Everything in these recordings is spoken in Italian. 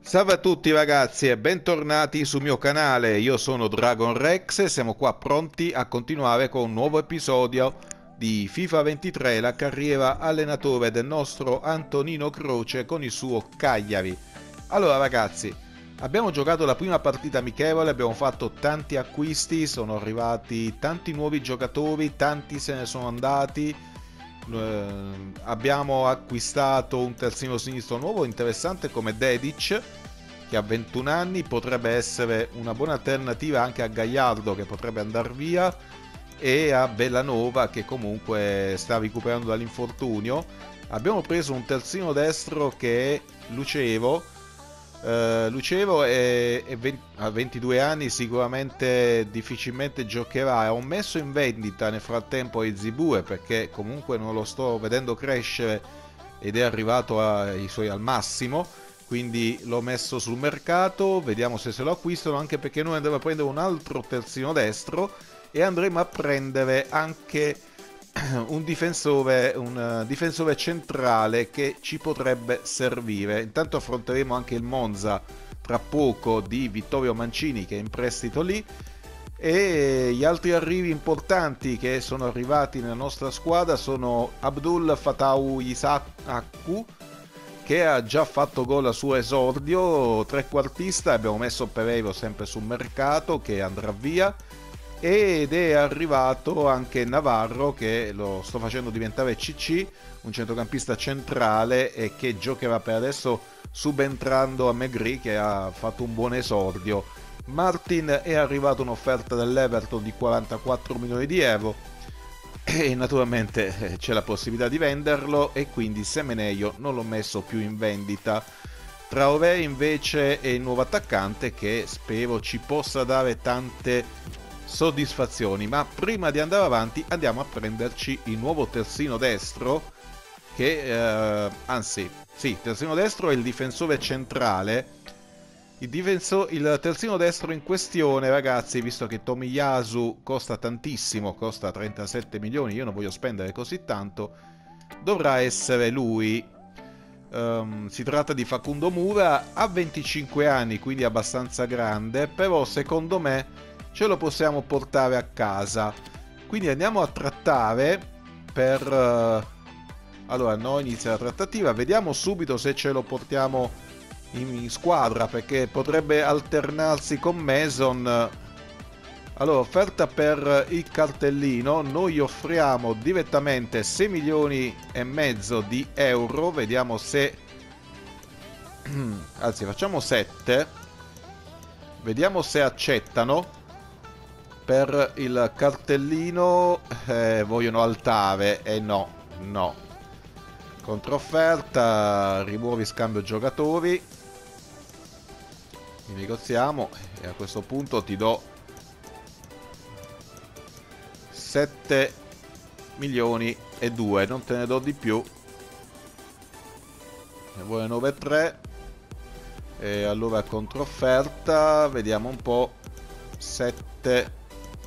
Salve a tutti ragazzi e bentornati sul mio canale, io sono Dragon Rex e siamo qua pronti a continuare con un nuovo episodio di FIFA 23, la carriera allenatore del nostro Antonino Croce con il suo Cagliari. Allora ragazzi, abbiamo giocato la prima partita amichevole, abbiamo fatto tanti acquisti, sono arrivati tanti nuovi giocatori, tanti se ne sono andati. Abbiamo acquistato un terzino sinistro nuovo interessante come Dedic, che ha 21 anni, potrebbe essere una buona alternativa anche a Gagliardo che potrebbe andare via, e a Bellanova che comunque sta recuperando dall'infortunio. Abbiamo preso un terzino destro che è Lucevo. Ha 22 anni, sicuramente difficilmente giocherà. Ho messo in vendita nel frattempo Ezibue perché comunque non lo sto vedendo crescere ed è arrivato al massimo, quindi l'ho messo sul mercato, vediamo se lo acquistano, anche perché noi andremo a prendere un altro terzino destro e andremo a prendere anche un difensore centrale che ci potrebbe servire. Intanto affronteremo anche il Monza tra poco di Vittorio Mancini che è in prestito lì, e gli altri arrivi importanti che sono arrivati nella nostra squadra sono Abdul Fatau Isaku, che ha già fatto gol al suo esordio, trequartista. Abbiamo messo Pereiro sempre sul mercato che andrà via, ed è arrivato anche Navarro che lo sto facendo diventare CC, un centrocampista centrale e che giocherà per adesso subentrando a Maigret che ha fatto un buon esordio. Martin è arrivata un'offerta dell'Everton di 44 milioni di euro e naturalmente c'è la possibilità di venderlo, e quindi Semenyo non l'ho messo più in vendita. Traoré invece è il nuovo attaccante che spero ci possa dare tante soddisfazioni, ma prima di andare avanti andiamo a prenderci il nuovo terzino destro che anzi sì, terzino destro è il difensore centrale. Il terzino destro in questione, ragazzi, visto che Tomiyasu costa tantissimo, costa 37 milioni, io non voglio spendere così tanto, dovrà essere lui. Si tratta di Facundo Mura, ha 25 anni, quindi abbastanza grande, però secondo me ce lo possiamo portare a casa. Quindi andiamo a trattare per... allora, no, inizia la trattativa, vediamo subito se ce lo portiamo in squadra, perché potrebbe alternarsi con Mason. Allora, offerta per il cartellino, noi offriamo direttamente 6 milioni e mezzo di euro, vediamo se... anzi, facciamo 7, vediamo se accettano. Per il cartellino vogliono altare, e no. Controfferta, rimuovi scambio giocatori, negoziamo e a questo punto ti do 7 milioni e 2, non te ne do di più. Ne vuole 9,3 e allora controfferta, vediamo un po', 7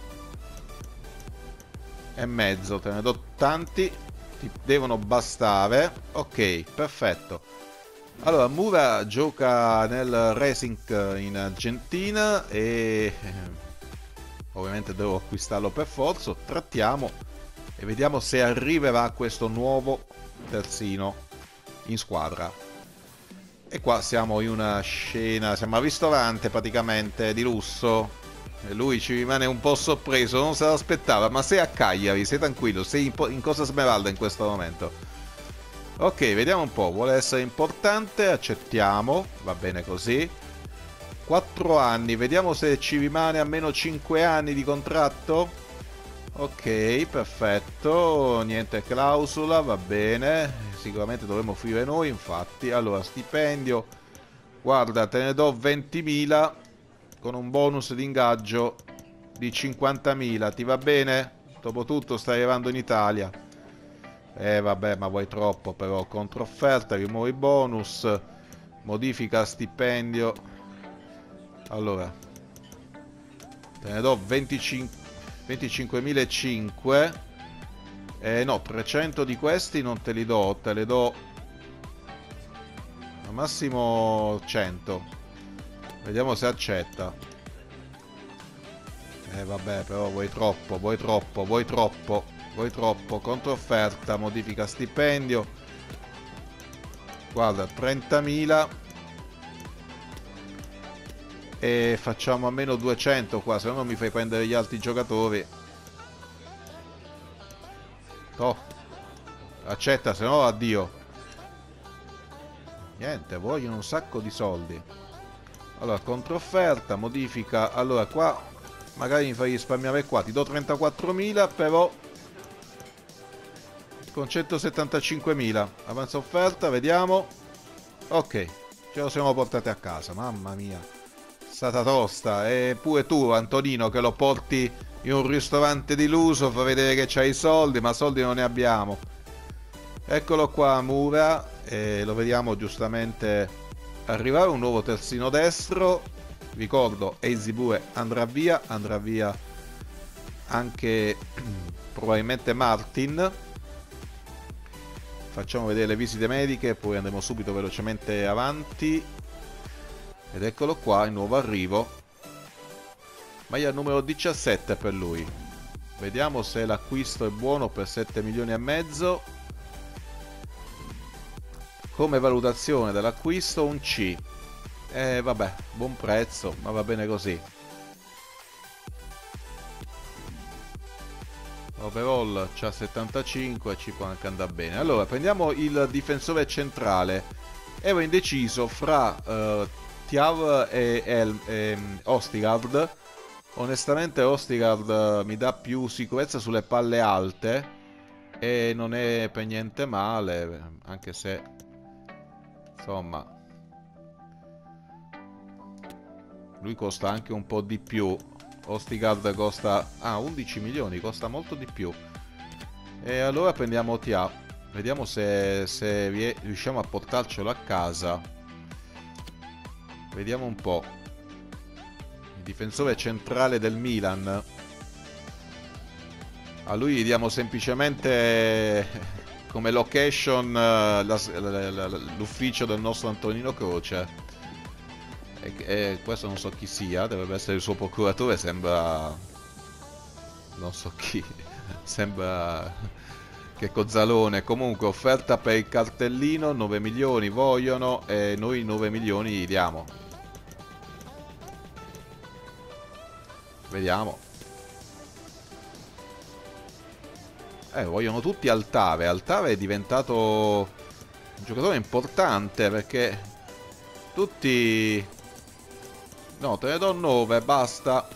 e mezzo, te ne do tanti, ti devono bastare. Ok, perfetto. Allora, Mura gioca nel Racing in Argentina e ovviamente devo acquistarlo per forza. Trattiamo e vediamo se arriverà questo nuovo terzino in squadra. E qua siamo in una scena, siamo al ristorante praticamente di lusso. E lui ci rimane un po' sorpreso, non se l'aspettava, ma sei a Cagliari, sei tranquillo, sei in Costa Smeralda in questo momento. Ok, vediamo un po', vuole essere importante, accettiamo, va bene così. 4 anni, vediamo se ci rimane almeno 5 anni di contratto. Ok, perfetto, niente clausola, va bene, sicuramente dovremmo offrire noi, infatti. Allora, stipendio, guarda, te ne do 20.000 con un bonus di ingaggio di 50.000, ti va bene? Dopotutto stai arrivando in Italia. Vabbè, ma vuoi troppo però. Controfferta, rimuovi bonus, modifica stipendio. Allora, te ne do 25.500. No, 300 di questi non te li do, te le do Al massimo 100. Vediamo se accetta. Vabbè, però vuoi troppo, vuoi troppo, vuoi troppo, vuoi troppo. Controfferta, modifica stipendio. Guarda, 30.000. E facciamo almeno 200 qua, se no non mi fai prendere gli altri giocatori. Oh, accetta, se no addio. Niente, vogliono un sacco di soldi. Allora, controfferta, modifica. Allora, qua magari mi fai risparmiare qua. Ti do 34.000, però con 175.000. Avanza offerta, vediamo. Ok, ce lo siamo portati a casa. Mamma mia, è stata tosta. E pure tu, Antonino, che lo porti in un ristorante diluso, fa vedere che c'hai i soldi, ma soldi non ne abbiamo. Eccolo qua, Mura. E lo vediamo giustamente arrivare. Un nuovo terzino destro. Ricordo, Easy pure andrà via anche probabilmente Martin. Facciamo vedere le visite mediche, poi andremo subito velocemente avanti. Ed eccolo qua, il nuovo arrivo. Maglia numero 17 per lui. Vediamo se l'acquisto è buono per 7 milioni e mezzo. Come valutazione dell'acquisto un C. Vabbè, buon prezzo, ma va bene così. Overall c'ha 75, ci può anche andare bene. Allora, prendiamo il difensore centrale. Ero indeciso fra Thiaw e Ostigard. Onestamente Ostigard mi dà più sicurezza sulle palle alte e non è per niente male, anche se insomma lui costa anche un po' di più. Ostigard costa 11 milioni, costa molto di più. E allora prendiamo Thiaw. Vediamo se riusciamo a portarcelo a casa. Vediamo un po'. Il difensore centrale del Milan. A lui gli diamo semplicemente come location l'ufficio del nostro Antonino Croce. E questo non so chi sia, dovrebbe essere il suo procuratore, sembra... non so chi, sembra che Cozzalone. Comunque offerta per il cartellino, 9 milioni vogliono e noi 9 milioni gli diamo. Vediamo. Vogliono tutti Altave. Altave è diventato un giocatore importante perché tutti... No, te ne do 9, basta.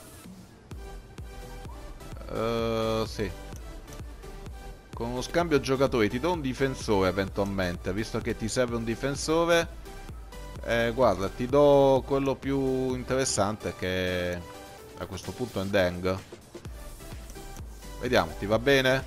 Sì. Con uno scambio giocatori ti do un difensore eventualmente, visto che ti serve un difensore. Guarda, ti do quello più interessante che a questo punto è Deng. Vediamo, ti va bene?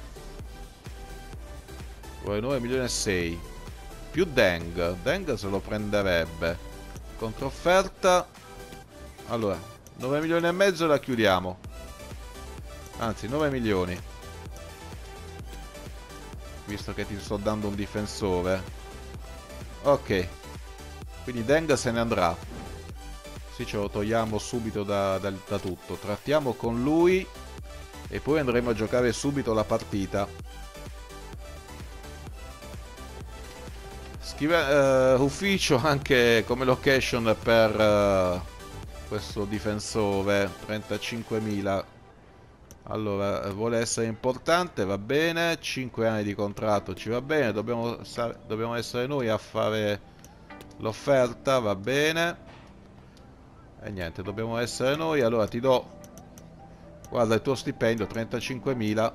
Vuole 9 milioni e 6. Più Deng. Deng se lo prenderebbe. Controfferta. Allora, 9 milioni e mezzo la chiudiamo. Anzi, 9 milioni. Visto che ti sto dando un difensore. Ok. Quindi Deng se ne andrà. Sì, ce lo togliamo subito da tutto. Trattiamo con lui. E poi andremo a giocare subito la partita. Ufficio anche come location per questo difensore. 35.000. Allora, vuole essere importante, va bene. 5 anni di contratto ci va bene. Dobbiamo essere noi a fare l'offerta, va bene. E niente, dobbiamo essere noi. Allora ti do, guarda, il tuo stipendio 35.000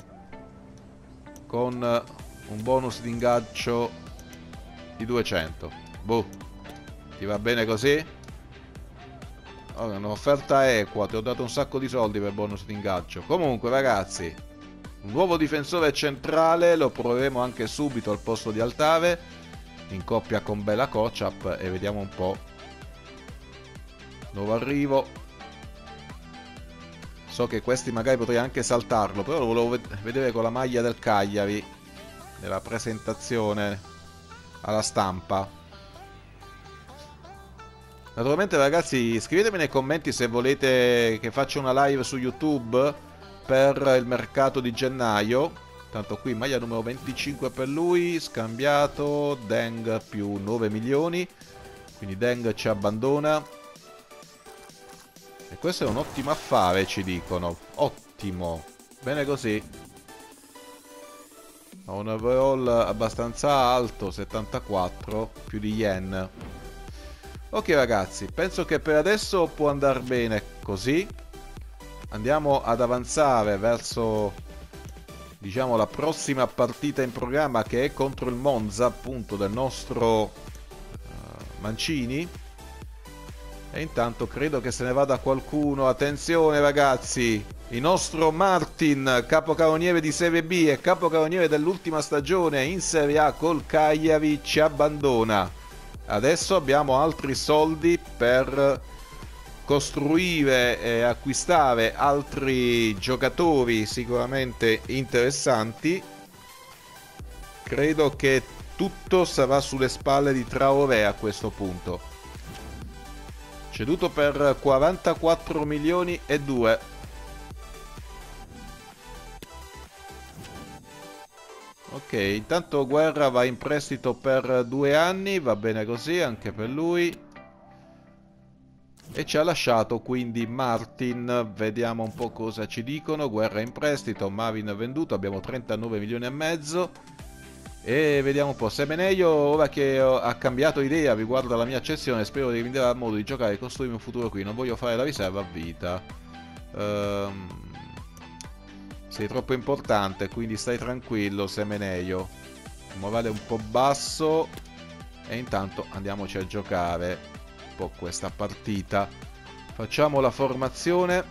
con un bonus di ingaggio di 200. Boh, ti va bene così? Allora, un'offerta equa, ti ho dato un sacco di soldi per bonus di ingaggio. Comunque ragazzi, un nuovo difensore centrale, lo proveremo anche subito al posto di Altave, in coppia con Bella Kocap, e vediamo un po'. Nuovo arrivo. So che questi magari potrei anche saltarlo, però lo volevo vedere con la maglia del Cagliari nella presentazione alla stampa. Naturalmente ragazzi, scrivetemi nei commenti se volete che faccia una live su YouTube per il mercato di gennaio. Tanto qui maglia numero 25 per lui, scambiato, Deng più 9 milioni. Quindi Deng ci abbandona. E questo è un ottimo affare, ci dicono. Ottimo. Bene così. Ha un overall abbastanza alto, 74, più di yen. Ok ragazzi, penso che per adesso può andare bene così. Andiamo ad avanzare verso, diciamo, la prossima partita in programma, che è contro il Monza, appunto, del nostro Mancini. E intanto credo che se ne vada qualcuno. Attenzione ragazzi, il nostro Martin, capocannoniere di Serie B e capocannoniere dell'ultima stagione in Serie A col Cagliari, ci abbandona. Adesso abbiamo altri soldi per costruire e acquistare altri giocatori sicuramente interessanti. Credo che tutto sarà sulle spalle di Traoré a questo punto. Ceduto per 44 milioni e 2. Ok, intanto Guerra va in prestito per 2 anni, va bene così anche per lui. E ci ha lasciato quindi Martin, vediamo un po' cosa ci dicono. Guerra in prestito, Marvin venduto, abbiamo 39 milioni e mezzo. E vediamo un po', Semenyo, ora che ha cambiato idea riguardo alla mia accezione, spero di rinvenire il modo di giocare e costruire un futuro qui, non voglio fare la riserva a vita. Sei troppo importante, quindi stai tranquillo Semenyo. Morale un po' basso. E intanto andiamoci a giocare un po' questa partita. Facciamo la formazione,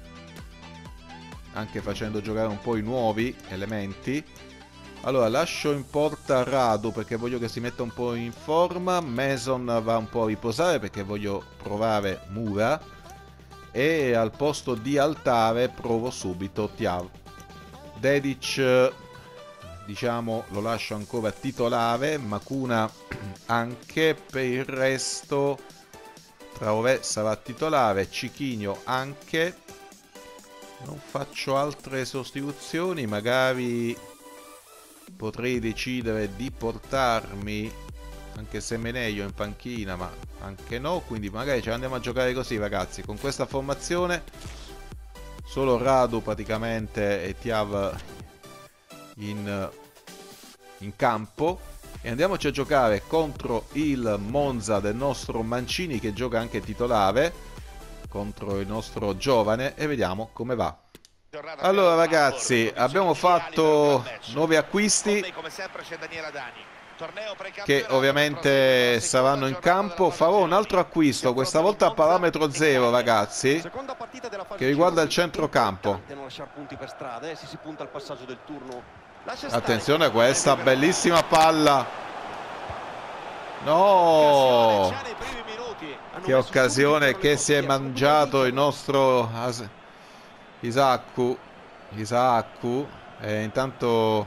anche facendo giocare un po' i nuovi elementi. Allora lascio in porta Radu perché voglio che si metta un po' in forma. Mason va un po' a riposare perché voglio provare Mura. E al posto di Altare provo subito Thiav. Dedic, diciamo, lo lascio ancora titolare. Makuna anche. Per il resto Traoré sarà titolare. Cicchigno anche. Non faccio altre sostituzioni. Magari potrei decidere di portarmi anche Semenyo in panchina, ma anche no. Quindi magari ce andiamo a giocare così ragazzi, con questa formazione. Solo Radu praticamente e Thiav in campo. E andiamoci a giocare contro il Monza del nostro Mancini, che gioca anche titolare, contro il nostro giovane, e vediamo come va. Allora ragazzi, abbiamo fatto 9 acquisti che ovviamente saranno in campo. Farò un altro acquisto, questa volta a parametro zero ragazzi, che riguarda il centrocampo. Attenzione a questa bellissima palla. No! Che occasione che si è mangiato il nostro Isaccu. E intanto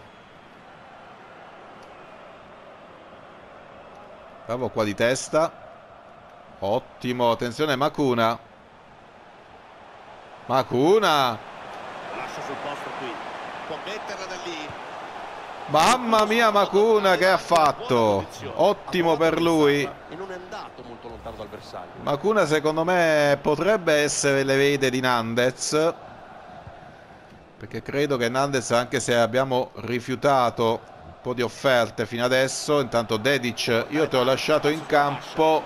bravo qua di testa. Ottimo, attenzione Makuna. Lascia sul posto qui. Può metterla da lì. Mamma mia Makuna, che ha fatto. Ottimo per lui. E non è andato molto lontano dal bersaglio. Makuna secondo me potrebbe essere l'erede di Nandez, perché credo che Nandez, anche se abbiamo rifiutato un po' di offerte fino adesso. Intanto Dedic, io ti ho lasciato in campo.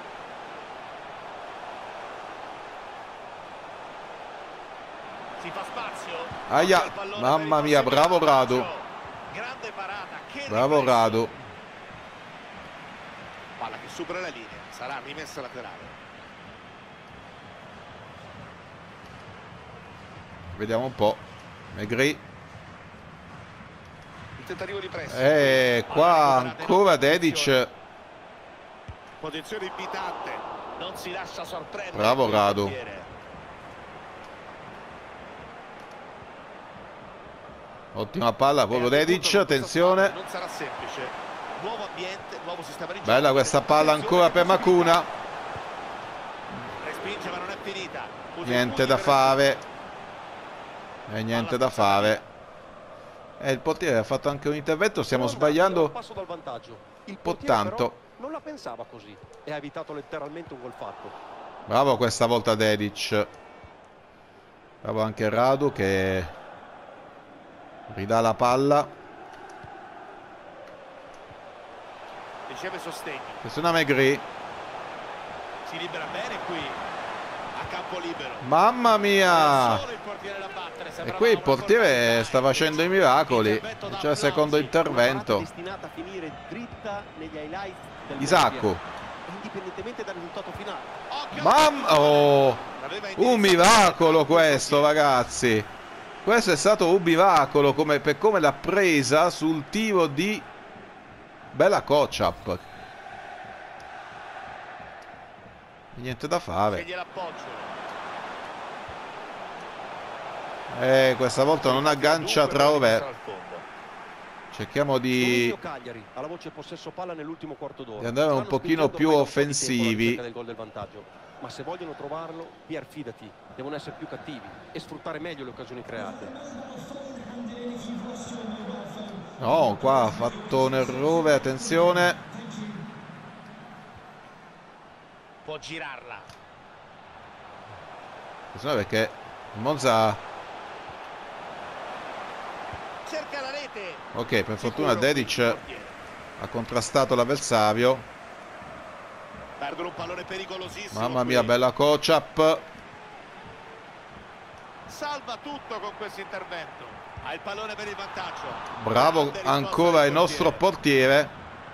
Si fa spazio. Aia, mamma mia, bravo Radu. Grande parata. Bravo Radu. Palla che supera la linea, sarà rimessa laterale. Vediamo un po'. Megri. Il tentativo di pressing. Qua ancora Dedic. Posizione invitante. Non si lascia sorprendere. Bravo Radu. Ottima palla, proprio Dedic, attenzione. Non sarà semplice. Nuovo ambiente, nuovo sistema di gioco. Bella questa palla ancora per Makuna. spinge ma non è finita. Niente da fare. E niente da fare. Il portiere ha fatto anche un intervento. Stiamo sbagliando un po' tanto. Non la pensava così e ha evitato letteralmente un gol fatto. Bravo questa volta Dedic. Bravo anche Radu che ridà la palla. Riceve sostegno. Attenzione a Maigret. Si libera bene qui. A campo libero. Mamma mia! Solo il portiere da battere. E qui il portiere sta facendo i miracoli. C'è il secondo intervento. Destinata a finire dritta negli highlights del Isacco. indipendentemente dal risultato finale. Mamma, oh, un miracolo questo, ragazzi. Questo è stato un miracolo per come l'ha presa sul tiro di Bella Kociap. Niente da fare. Questa volta non aggancia Traoré. Cerchiamo di andare un pochino più offensivi. Ma se vogliono trovarlo, Pier, fidati, devono essere più cattivi e sfruttare meglio le occasioni create. No, qua ha fatto un errore, attenzione. Può girarla. Attenzione perché il Monza... Cerca la rete. Ok, per fortuna Dedic ha contrastato l'avversario. Perdono un pallone pericolosissimo. Mamma mia, Bella Kociap. Salva tutto con questo intervento. Ha il pallone per il vantaggio. Bravo ancora il nostro portiere,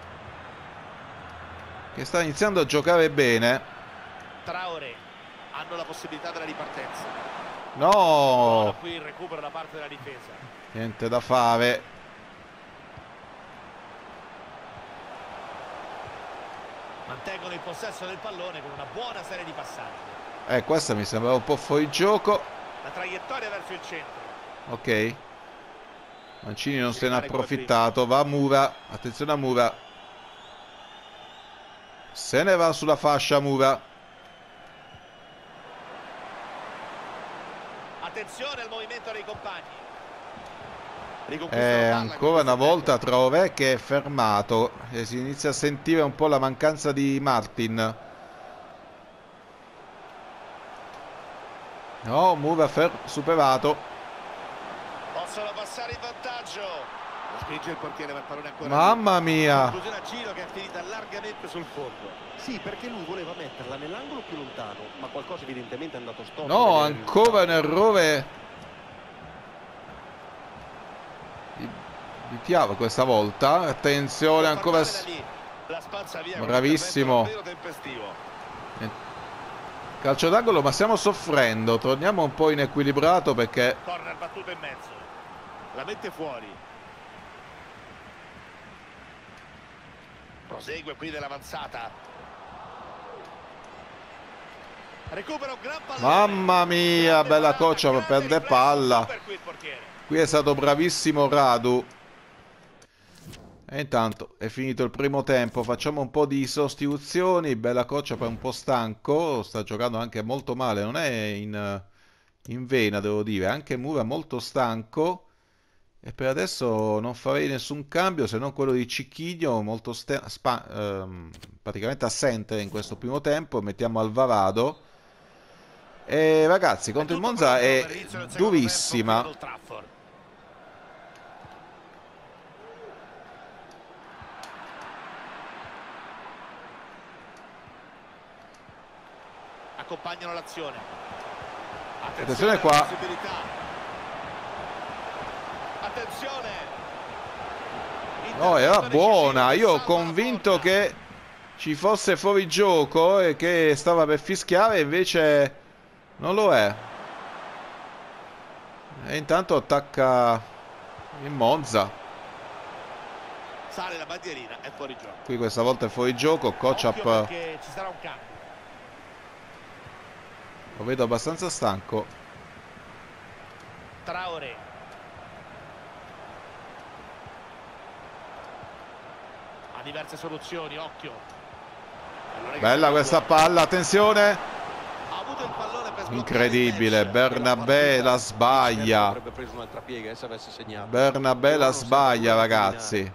che sta iniziando a giocare bene. Traoré. Hanno la possibilità della ripartenza. No! Qui il recupero da parte della difesa. Niente da fare. Mantengono il possesso del pallone con una buona serie di passaggi. Questa mi sembrava un po' fuori gioco. La traiettoria verso il centro. Ok. Mancini non se ne ha approfittato. Va a Mura. Attenzione a Mura. Se ne va sulla fascia Mura. Attenzione al movimento dei compagni. Ancora una volta Traoré che è fermato e si inizia a sentire un po' la mancanza di Martin. No, Mura superato. Possono passare in vantaggio. Spinge il portiere, ma il pallone ancora. Mamma mia. Conclusione a giro che è finita largamente sul fondo. Sì, perché lui voleva metterla nell'angolo più lontano, ma qualcosa evidentemente è andato storto. No, ancora un errore di Thiago questa volta. Attenzione, ancora bravissimo. Calcio d'angolo, ma stiamo soffrendo. Torniamo un po' inequilibrato perché corner battuto in mezzo. La mette fuori. Prosegue qui dell'avanzata. Recupera un gran pallone. Mamma mia, Bella Kociap perde palla. Qui è stato bravissimo Radu. E intanto è finito il primo tempo. Facciamo un po' di sostituzioni. Bella Kociap è un po' stanco. Sta giocando anche molto male. Non è in vena, devo dire. Anche Mura molto stanco. E per adesso non farei nessun cambio se non quello di Cicchigno, molto praticamente assente in questo primo tempo. Mettiamo Alvarado. E ragazzi, contro il Monza è durissima. Accompagnano l'azione. Attenzione qua. Attenzione. No, era buona. Io ho convinto che ci fosse fuori gioco e che stava per fischiare, invece non lo è. E intanto attacca il Monza. Sale la bandierina, è fuori gioco. Qui questa volta è fuori gioco. Kociap ci sarà un cambio. Lo vedo abbastanza stanco. Traoré. Ha diverse soluzioni, occhio. Bella questa palla, attenzione. Incredibile, Bernabé la sbaglia. Avrebbe preso un'altra piega se avesse segnato. Bernabé la sbaglia, ragazzi.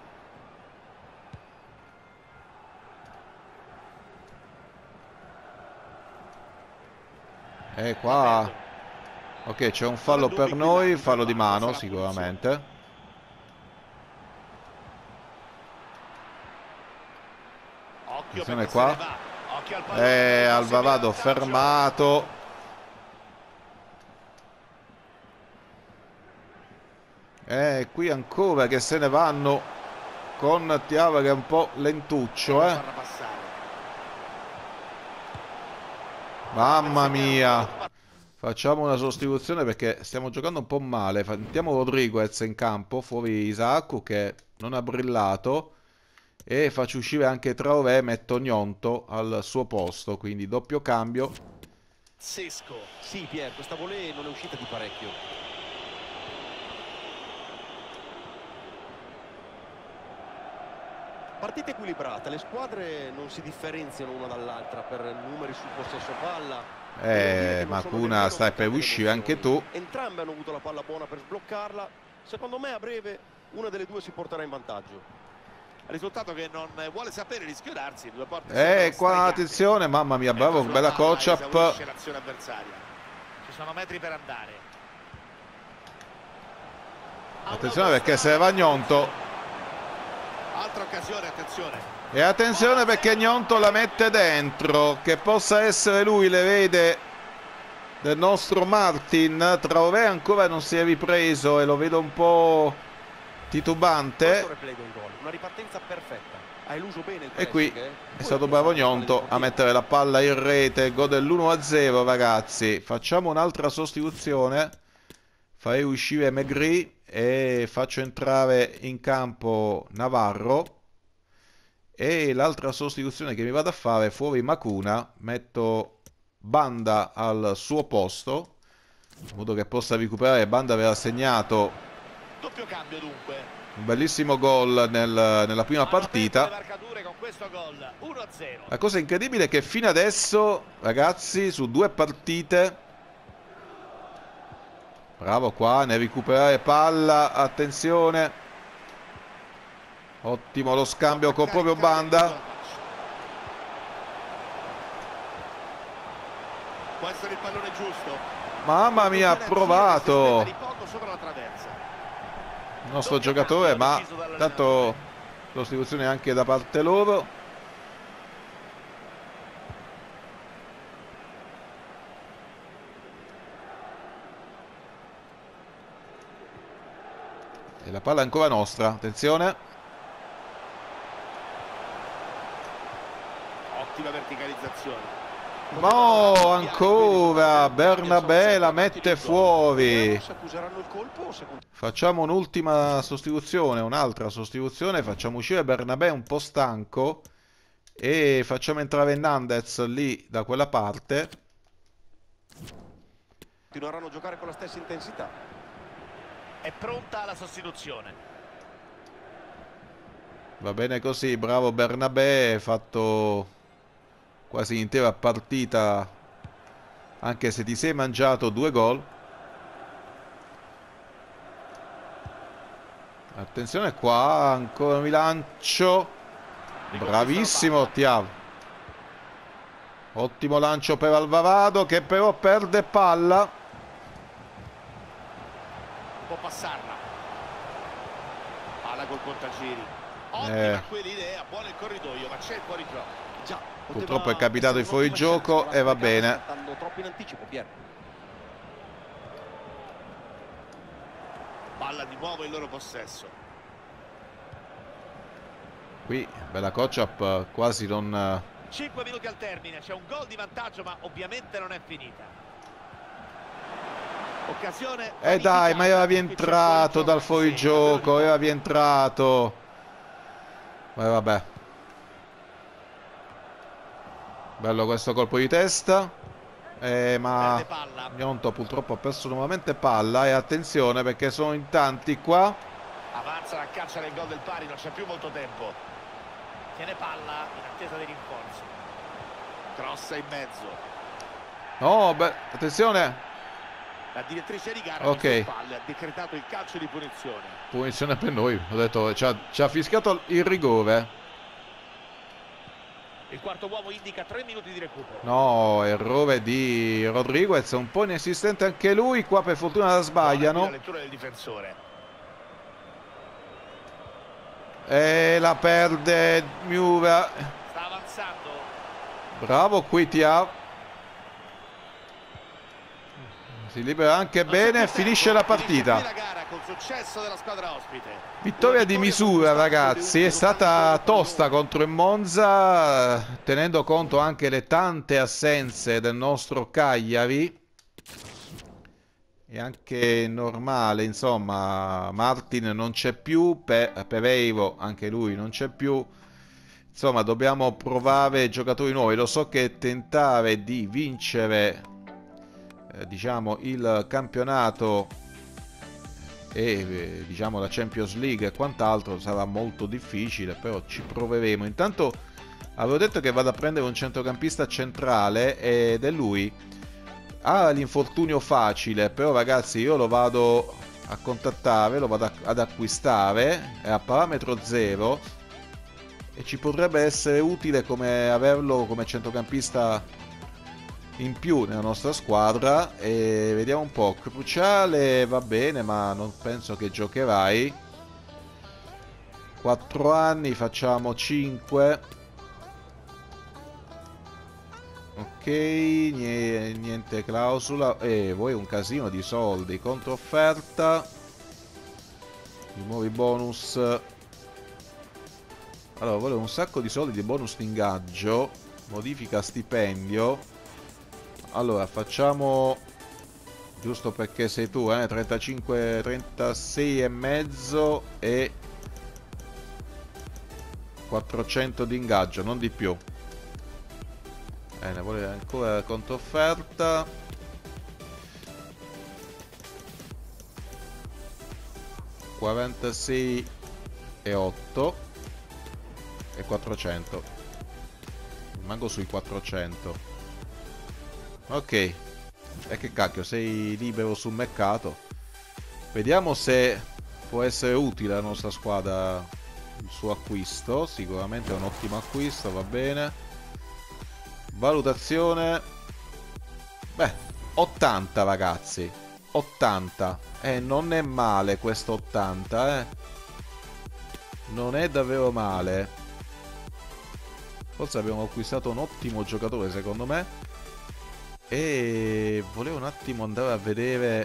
E qua... Ok, c'è un fallo per noi, fallo di mano sicuramente. Attenzione qua. Alvarado fermato. Qui ancora che se ne vanno con Thiago che è un po' lentuccio, Mamma mia. Facciamo una sostituzione perché stiamo giocando un po' male. Mettiamo Rodriguez in campo, fuori Isaac che non ha brillato. E faccio uscire anche Traoré e metto Gnonto al suo posto. Quindi doppio cambio. Sesco. Sì, Pier, questa volée non è uscita di parecchio. Partita equilibrata, le squadre non si differenziano una dall'altra per numeri sul possesso palla. Makuna, stai per uscire anche tu. Entrambe hanno avuto la palla buona per sbloccarla. Secondo me a breve una delle due si porterà in vantaggio. Risultato che non vuole sapere di schiodarsi. Due porte qua attenzione, mamma mia, bravo, bella coach-up. Ci sono metri per andare. Attenzione perché se ne va Gnonto. Altra occasione, attenzione. E attenzione perché Gnonto la mette dentro. Che possa essere lui, le vede del nostro Martin. Traoré ancora non si è ripreso e lo vedo un po' titubante. Una ripartenza perfetta. Ha eluso bene il e qui pressing, è stato bravo Gnonto a mettere la palla in rete. Gol dell'1-0, ragazzi. Facciamo un'altra sostituzione. Farei uscire Maigret e faccio entrare in campo Navarro. E l'altra sostituzione che mi vado a fare fuori Makuna, metto Banda al suo posto in modo che possa recuperare. Banda aveva segnato doppio cambio dunque. Un bellissimo gol nella prima partita. La cosa incredibile è che fino adesso, ragazzi, su 2 partite, bravo qua nel recuperare palla, attenzione, ottimo lo scambio con proprio Banda. Può essere il pallone giusto. Mamma mia, ha provato il nostro giocatore, ma tanto sostituzione anche da parte loro. E la palla è ancora nostra, attenzione. Ottima verticalizzazione. No, ancora Bernabé la mette fuori. Facciamo un'ultima sostituzione, un'altra sostituzione. Facciamo uscire Bernabé un po' stanco e facciamo entrare Nandez lì da quella parte. Continueranno a giocare con la stessa intensità. È pronta la sostituzione. Va bene così, bravo Bernabé, fatto quasi l'intera partita, anche se ti sei mangiato 2 gol. Attenzione qua, ancora un rilancio. Bravissimo Thiago. Ottimo lancio per Alvarado che però perde palla. Può passarla. Palla col contagiri. Ottima quell'idea, buono il corridoio, ma c'è il fuorigioco. Già, purtroppo è capitato il fuorigioco e va bene. Troppo in anticipo, Pier. Palla di nuovo in loro possesso. Qui bella coach-up, quasi non... 5 minuti al termine, c'è un gol di vantaggio ma ovviamente non è finita. Occasione. Dai, ma era rientrato dal fuorigioco, era rientrato. Ma vabbè. Bello questo colpo di testa. Ma Gnonto purtroppo ha perso nuovamente palla. E attenzione perché sono in tanti qua. Avanza la caccia del gol del pari, non c'è più molto tempo. Tiene palla in attesa dei rinforzi. Crossa in mezzo. No, beh, attenzione. La direttrice di gara ok, palle, ha decretato il calcio di punizione. Punizione per noi. Ho detto, ci ha fischiato il rigore. Il quarto uomo indica 3 minuti di recupero. No, errore di Rodriguez, un po' inesistente anche lui. Qua per fortuna la sbagliano. La lettura del difensore. E la perde Miura. Sta avanzando. Bravo Quitia. Si libera anche bene, finisce la partita. La gara col successo della squadra ospite. Vittoria di misura, ragazzi, è stata tosta contro il Monza, tenendo conto anche le tante assenze del nostro Cagliari. È anche normale, insomma, Martin non c'è più, Pereiro anche lui non c'è più. Insomma, dobbiamo provare giocatori nuovi. Lo so che tentare di vincere diciamo il campionato e diciamo la Champions League e quant'altro sarà molto difficile, però ci proveremo. Intanto avevo detto che vado a prendere un centrocampista centrale ed è lui. Ha l'infortunio facile, però ragazzi io lo vado a contattare, lo vado ad acquistare, è a parametro 0 e ci potrebbe essere utile come averlo come centrocampista in più nella nostra squadra. E vediamo un po'. Cruciale va bene, ma non penso che giocherai. 4 anni, facciamo 5. Ok, niente clausola. Vuoi un casino di soldi, controfferta, i nuovi bonus. Allora, volevo un sacco di soldi di bonus di ingaggio, modifica stipendio. Allora, facciamo, giusto perché sei tu, 35, 36 e mezzo e 400 di ingaggio, non di più. Ne vuole ancora controfferta. (46 e 8 e 400). Rimango sui 400. Ok, e che cacchio, sei libero sul mercato. Vediamo se può essere utile alla nostra squadra il suo acquisto. Sicuramente è un ottimo acquisto, va bene. Valutazione, beh, 80 ragazzi, 80. Non è male questo 80, non è davvero male. Forse abbiamo acquistato un ottimo giocatore secondo me. E volevo un attimo andare a vedere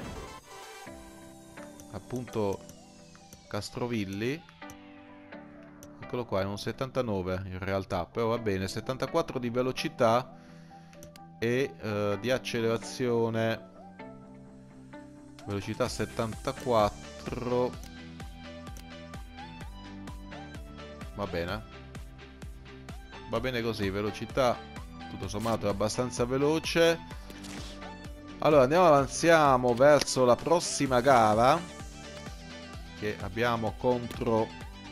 appunto Castrovilli. Eccolo qua, è un 79 in realtà, però va bene. 74 di velocità e di accelerazione, velocità 74. Va bene così, velocità tutto sommato è abbastanza veloce. Allora avanziamo verso la prossima gara che abbiamo contro,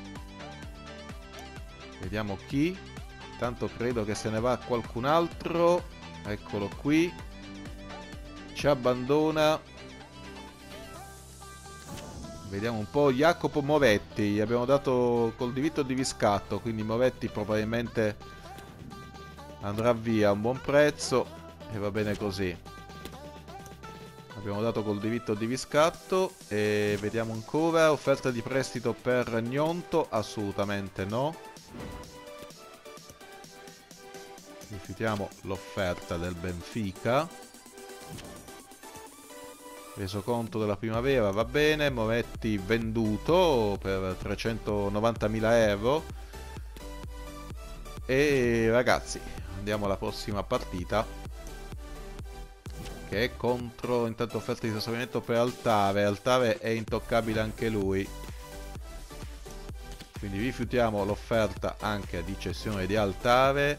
vediamo chi. Tanto credo che se ne va qualcun altro. Eccolo qui, ci abbandona. Vediamo un po'. Jacopo Moretti, gli abbiamo dato col diritto di riscatto, quindi Moretti probabilmente andrà via a un buon prezzo e va bene così. Abbiamo dato col diritto di riscatto. E vediamo ancora. Offerta di prestito per Gnonto? Assolutamente no. Rifiutiamo l'offerta del Benfica. Resoconto della primavera, va bene. Moretti venduto per 390.000 euro. E ragazzi, andiamo alla prossima partita, che è contro, intanto offerta di trasferimento per Altare. Altare è intoccabile anche lui, quindi rifiutiamo l'offerta anche di cessione di Altare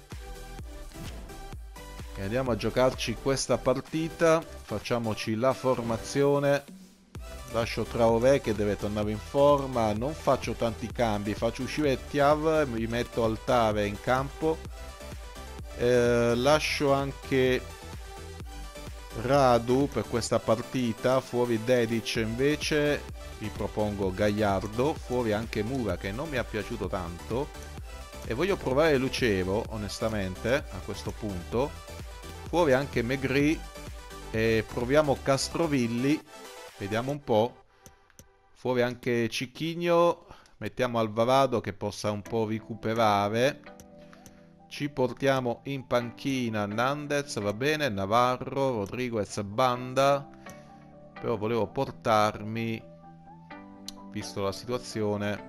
e andiamo a giocarci questa partita. Facciamoci la formazione. Lascio Traoré che deve tornare in forma, non faccio tanti cambi, faccio uscire Thiav, mi metto Altare in campo, lascio anche Radu per questa partita, fuori Dedic invece vi propongo Gagliardo, fuori anche Mura che non mi è piaciuto tanto e voglio provare Lucevo onestamente a questo punto, fuori anche Megri e proviamo Castrovilli, vediamo un po', fuori anche Cicchigno, mettiamo Alvarado che possa un po' recuperare. Ci portiamo in panchina Nandez, va bene, Navarro, Rodriguez, Banda. Però volevo portarmi, visto la situazione,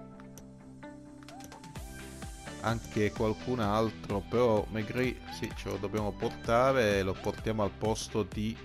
anche qualcun altro. Però Megri, sì, ce lo dobbiamo portare. Lo portiamo al posto di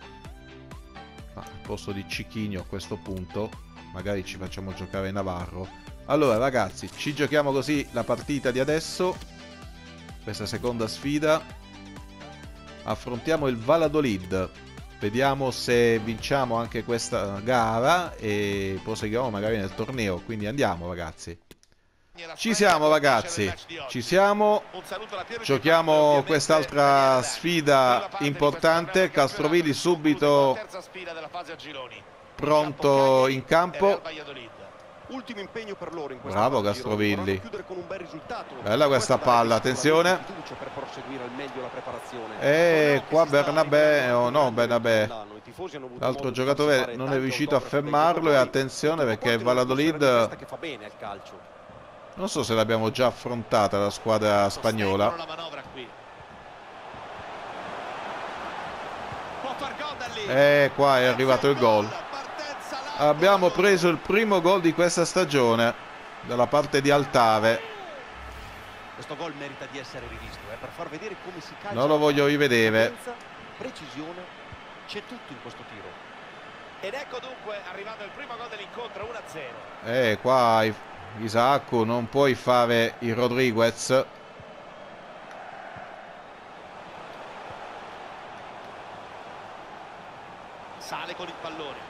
Cicchigno a questo punto. Magari ci facciamo giocare Navarro. Allora ragazzi, ci giochiamo così la partita di adesso. Questa seconda sfida, affrontiamo il Valladolid, vediamo se vinciamo anche questa gara e proseguiamo magari nel torneo, quindi andiamo ragazzi. Ci siamo ragazzi, ci siamo, giochiamo quest'altra sfida importante, Castrovilli subito pronto in campo. Ultimo impegno per loro in questa Bravo fase Castrovilli. chiudere con un bel risultato. Bella questa palla, attenzione. Per proseguire al meglio la preparazione. E qua Bernabé, o no Bernabé, l'altro giocatore non è riuscito a fermarlo e attenzione perché il Valladolid, non so se l'abbiamo già affrontata la squadra spagnola. E qua è arrivato il gol. Abbiamo preso il primo gol di questa stagione dalla parte di Altave. Questo gol merita di essere rivisto, per far vedere come si calcia. Non lo voglio rivedere. Precisione, c'è tutto in questo tiro. Ed ecco dunque arrivato il primo gol dell'incontro, 1-0. Qua Isacco non puoi fare il Rodriguez. Sale con il pallone.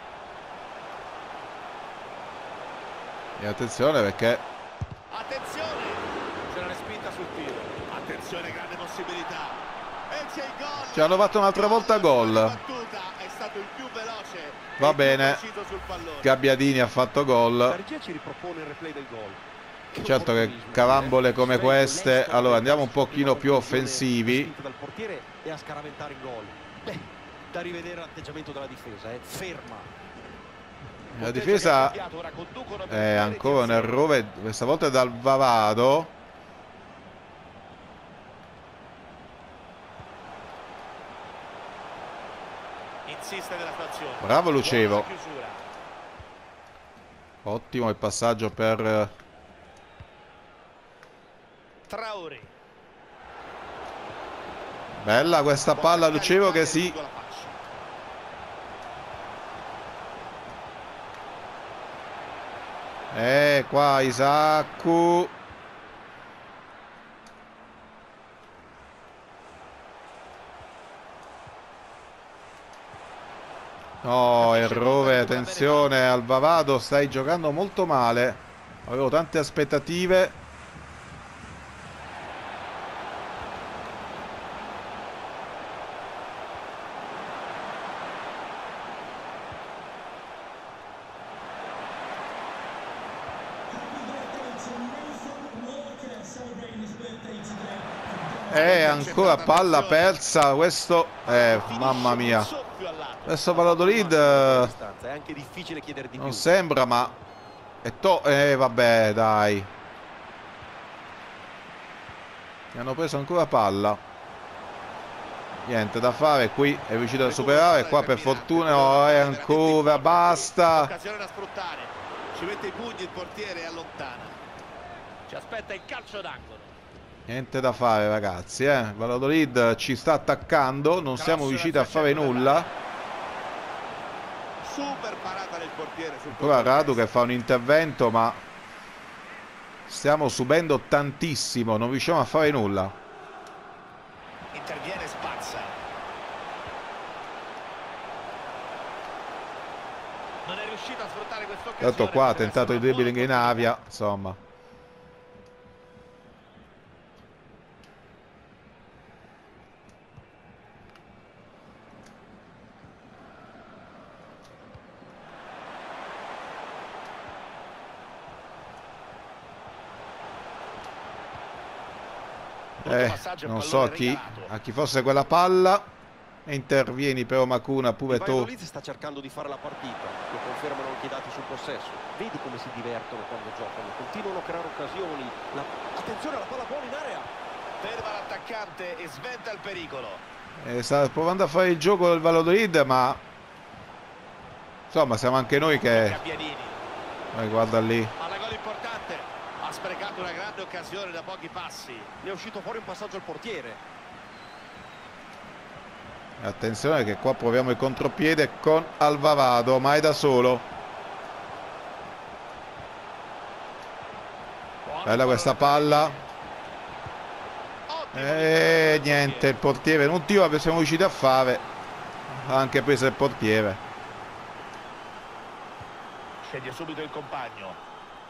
E attenzione perché Attenzione, c'è una respinta sul tiro. Attenzione, grande possibilità. E c'è il gol. ci hanno fatto un'altra volta gol. È stato il più veloce. Va bene, Gabbiadini ha fatto gol. La regia ci ripropone il replay del gol. Certo che carambole come queste. Allora andiamo un pochino più offensivi. Dal portiere e a scaraventare il gol. Beh, da rivedere l'atteggiamento della difesa, ferma. La difesa è ancora un errore, questa volta è dal Alvarado. Insiste nella stazione. Bravo Lucevo. Ottimo il passaggio per Traoré. bella questa palla Lucevo che si qua Isacco. No, errore, attenzione Alvarado, stai giocando molto male. Avevo tante aspettative. Ancora palla persa, questo mamma mia. Adesso Valladolid non sembra, ma vabbè, dai. Mi hanno preso ancora palla. Niente da fare, qui è riuscito a superare, qua per fortuna no, è ancora, basta. Occasione da sfruttare. Ci mette i pugni il portiere e allontana. Ci aspetta il calcio d'angolo. Niente da fare ragazzi, Valladolid ci sta attaccando, non siamo riusciti a fare nulla. Super parata del portiere. Ancora Radu che fa un intervento, ma stiamo subendo tantissimo, non riusciamo a fare nulla. Interviene, spazza. Non è riuscito a sfruttare questa occasione. Tanto qua ha tentato il dribbling in aria, insomma. passaggio, non so a chi fosse quella palla. E intervieni però Makuna pure tu. Valladolid sta cercando di fare la partita, lo confermano anche i dati sul possesso. Vedi come si divertono quando giocano, continuano a creare occasioni. Attenzione alla palla buona in area. Ferma l'attaccante e sventa il pericolo. Sta provando a fare il gioco del Valladolid, ma insomma siamo anche noi che... guarda lì. Alla gol importante. Ha sprecato una grande occasione da pochi passi. Ne è uscito fuori un passaggio al portiere. Attenzione che qua proviamo il contropiede con Alvarado, ma è da solo. Bella questa palla. E niente, il portiere non tira, siamo riusciti a fare. Ha anche preso il portiere. Sceglie subito il compagno.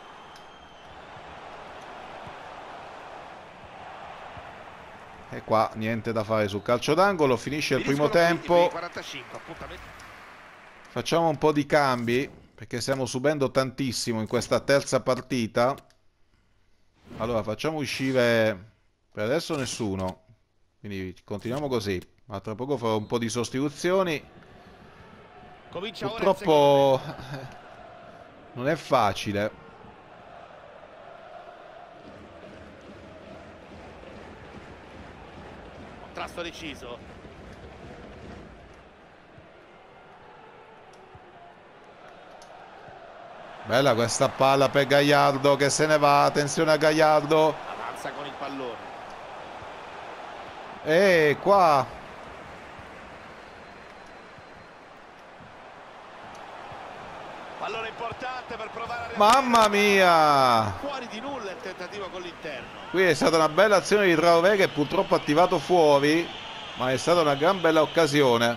E qua niente da fare sul calcio d'angolo, finisce il primo tempo. 45, facciamo un po' di cambi perché stiamo subendo tantissimo in questa terza partita. Allora facciamo uscire per adesso nessuno, quindi continuiamo così, ma tra poco farò un po' di sostituzioni. Purtroppo non è facile. Contrasto deciso. Bella questa palla per Gallardo che se ne va. Attenzione a Gallardo. Avanza con il pallone. E qua Pallone importante per provare a... mamma mia, fuori di nulla il tentativo con l'interno. qui è stata una bella azione di Traoré che purtroppo ha attivato fuori, ma è stata una gran bella occasione.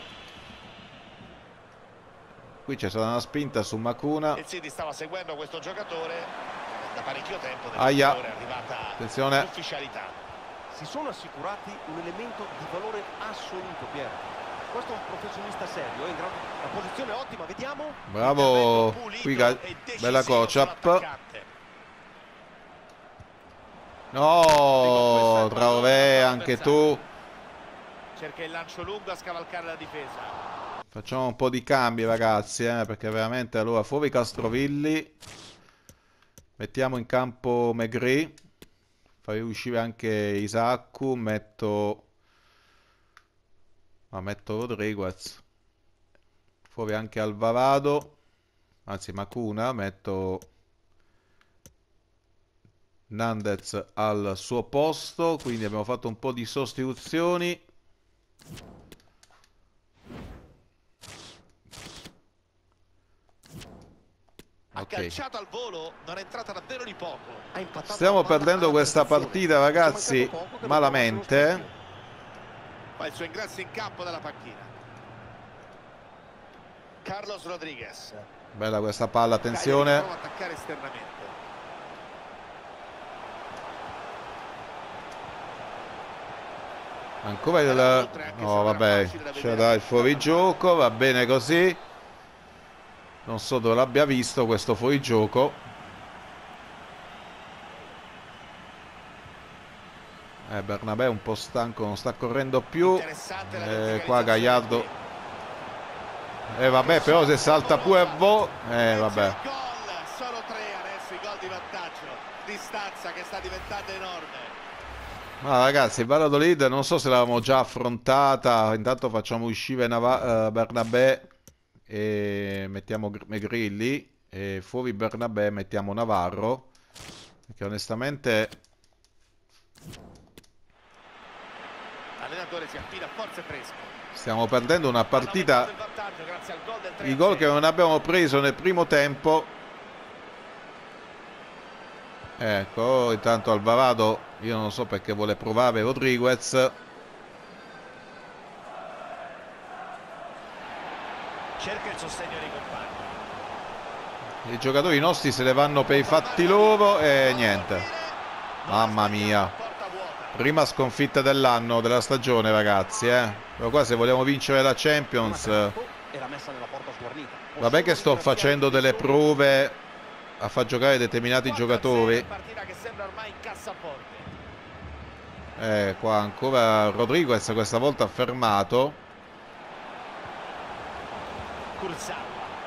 Qui c'è stata una spinta su Makuna. Il City stava seguendo questo giocatore da parecchio tempo. Aia, è arrivata attenzione. l'ufficialità. Si sono assicurati un elemento di valore assoluto, Piero. Questo è un professionista serio, è in la posizione ottima, vediamo. Bravo, qui bella Kocap. No, Traoré, anche tu. Cerca il lancio lungo a scavalcare la difesa. Facciamo un po' di cambi ragazzi, perché veramente allora fuori Castrovilli. Mettiamo in campo Megri. Farei uscire anche Isaccu, metto Rodriguez. Fuori anche Alvarado, anzi Makuna, metto Nandez al suo posto, quindi abbiamo fatto un po' di sostituzioni. Ha calciato al volo, non è entrata davvero di poco. Stiamo perdendo questa partita ragazzi, malamente. Fa il suo ingresso in campo dalla panchina. Carlos Rodriguez. Bella questa palla, attenzione. Prova a attaccare esternamente. Ancora il... no vabbè, c'è da il fuorigioco, va bene così. Non so dove l'abbia visto questo fuorigioco. Bernabé è un po' stanco, non sta correndo più. Qua Gallardo. Vabbè, però se salta pure vabbè. Solo 3 adesso i gol di vantaggio. Distanza che sta diventando enorme. Ma ragazzi, il Valladolid non so se l'avevamo già affrontata. Intanto facciamo uscire Bernabé e mettiamo Megrilli, e fuori Bernabé mettiamo Navarro, perché onestamente l'allenatore si affida a forze fresche. stiamo perdendo una partita. I gol che non abbiamo preso nel primo tempo. Ecco, intanto Alvarado, io non so perché vuole provare Rodriguez. Cerca il sostegno dei compagni. I giocatori nostri se ne vanno per i fatti loro e niente. Mamma mia. Prima sconfitta dell'anno, della stagione ragazzi, Però qua se vogliamo vincere la Champions. Vabbè che sto facendo delle prove a far giocare determinati giocatori. Qua ancora Rodriguez, questa volta fermato. Kurzawa.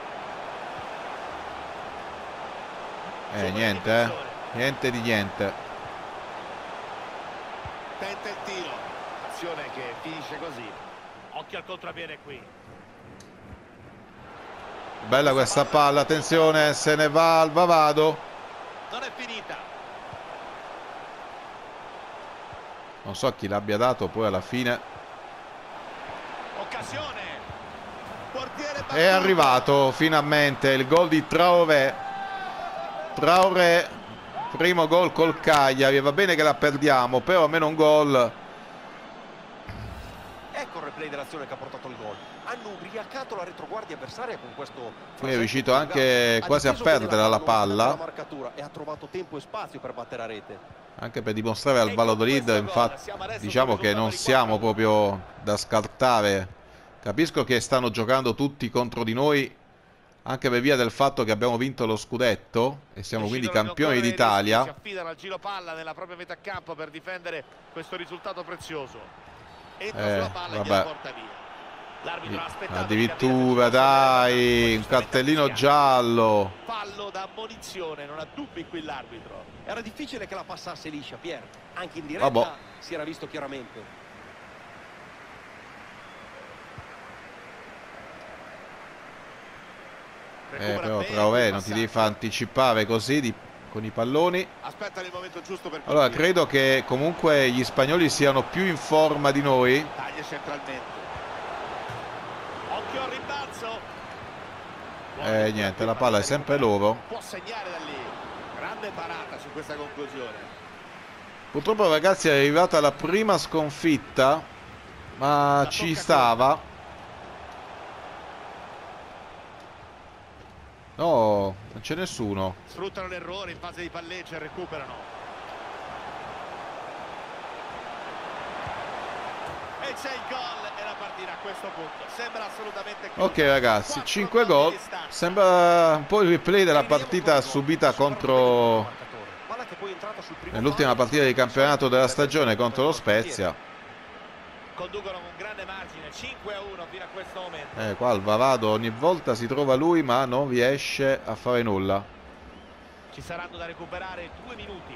Niente, niente di niente. Tenta il tiro. Azione che finisce così. Occhio al contropiede qui. Bella questa palla, attenzione, se ne va al Vavado. Non è finita. Non so chi l'abbia dato poi alla fine. Occasione. Portiere battuto. È arrivato finalmente il gol di Traoré. Traoré, primo gol col Cagliari. Va bene che la perdiamo, però almeno un gol. Ecco il replay dell'azione che ha portato il gol. Hanno ubriacato la retroguardia avversaria con questo. Qui è riuscito anche quasi a perdere la palla. Marcatura e ha trovato tempo e spazio per battere a rete. Anche per dimostrare al Valladolid, infatti, diciamo che non siamo proprio da scartare. Capisco che stanno giocando tutti contro di noi, anche per via del fatto che abbiamo vinto lo scudetto e siamo quindi campioni d'Italia. Si affidano al giro palla nella propria metà campo per difendere questo risultato prezioso. Entra sulla palla e gliela porta via. L'arbitro ha aspettato. Addirittura, dai, un cartellino giallo. Fallo da ammonizione, non ha dubbi qui l'arbitro. Era difficile che la passasse liscia, Pier. Anche in diretta si era visto chiaramente. Però Traoré non ti devi far anticipare così con i palloni. Aspetta il momento giusto per allora credo che comunque gli spagnoli siano più in forma di noi. Taglia centralmente. Occhio al rimbalzo. Niente, la palla è sempre loro. Può segnare da lì. Grande parata su questa conclusione. Purtroppo ragazzi è arrivata la prima sconfitta, ma ci stava. No, non c'è nessuno. Sfruttano l'errore in fase di palleggio e recuperano. E c'è il gol e la partita a questo punto sembra assolutamente chiusa. Ok ragazzi, 5 gol. Sembra un po' il replay della partita subita contro, nell'ultima partita di campionato della stagione contro lo Spezia. Conducono con grande margine 5-1 fino a questo momento. Qua il Vavado ogni volta si trova lui ma non riesce a fare nulla. Ci saranno da recuperare 2 minuti.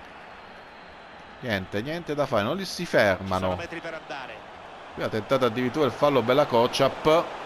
Niente da fare, non li si fermano. Sono metri per andare. Qui ha tentato addirittura il fallo Bella Kociap.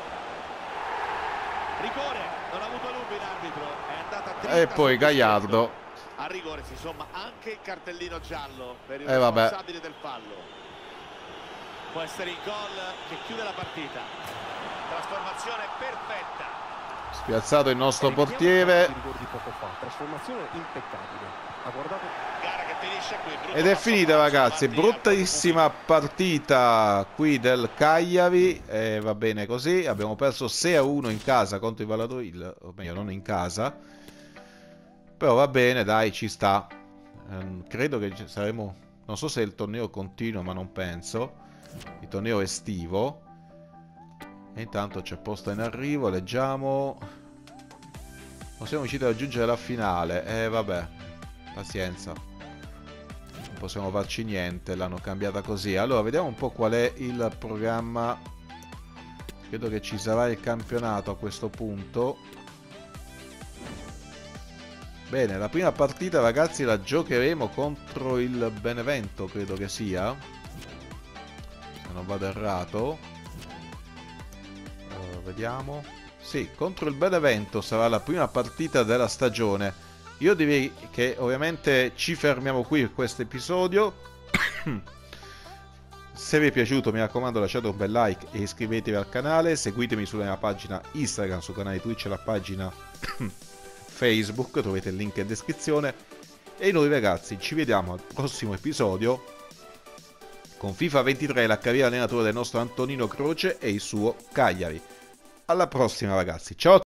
Rigore, non ha avuto dubbi l'arbitro, è andata dritta. E poi Gallardo. A rigore si somma anche il cartellino giallo per il vabbè. responsabile del fallo. Può essere il gol che chiude la partita. Trasformazione perfetta. Spiazzato il nostro portiere. Trasformazione impeccabile. Ha guardato. Gara che finisce qui. Ed è finita ragazzi, bruttissima partita qui del Cagliari. Va bene così, abbiamo perso 6-1 in casa contro i Valladolid, o meglio non in casa. Però va bene, dai, ci sta. Credo che saremo, non so se il torneo continua, ma non penso. Il torneo estivo. E intanto c'è posta in arrivo, leggiamo. Non siamo riusciti a raggiungere la finale. Vabbè, pazienza. Non possiamo farci niente, l'hanno cambiata così. Allora, vediamo un po' qual è il programma. Credo che ci sarà il campionato a questo punto. Bene, la prima partita ragazzi la giocheremo contro il Benevento, credo che sia. Se non vado errato. Vediamo. Sì, contro il Benevento sarà la prima partita della stagione. Io direi che ovviamente ci fermiamo qui per questo episodio. Se vi è piaciuto mi raccomando lasciate un bel like e iscrivetevi al canale. Seguitemi sulla mia pagina Instagram, sul canale Twitch e la pagina Facebook, trovate il link in descrizione. E noi ragazzi ci vediamo al prossimo episodio con FIFA 23, la carriera allenatore del nostro Antonino Croce e il suo Cagliari. Alla prossima ragazzi, ciao!